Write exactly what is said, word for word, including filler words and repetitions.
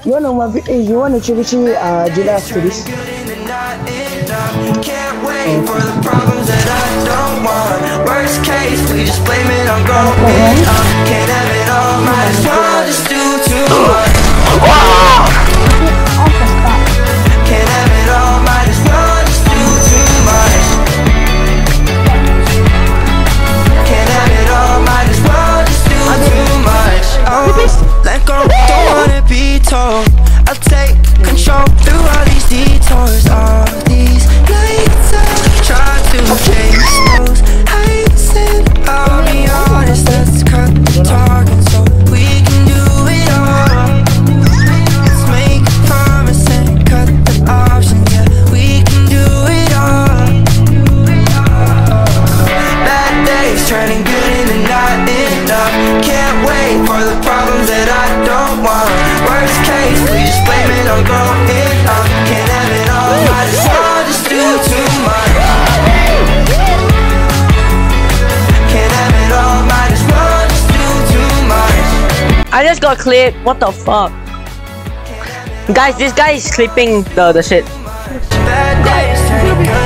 You wanna my you wanna chili chili uh July after this? Can't wait for the problems that I don't want. Worst case, we just blame it on going up. Can't have it all, might as well just do too much. Can't have it all, might as well just do too much. Can't have it all, might as well just do too much. Oh, let go, don't wanna be told. I'll take control through all these detours. All these nights I try to chase those heights, and I'll be honest, let's cut the talking so we can do it all. Let's make a promise and cut the options, yeah, we can do it all. Bad days turning good into not enough. Can't wait for the problems that I don't want. Worst case, we just blame it on going up. Can't have it all, might as well just do too much. Can't have it all, might as well just do too much. I just got clipped. What the fuck? Guys, this guy is clipping the the shit. Bad days turning good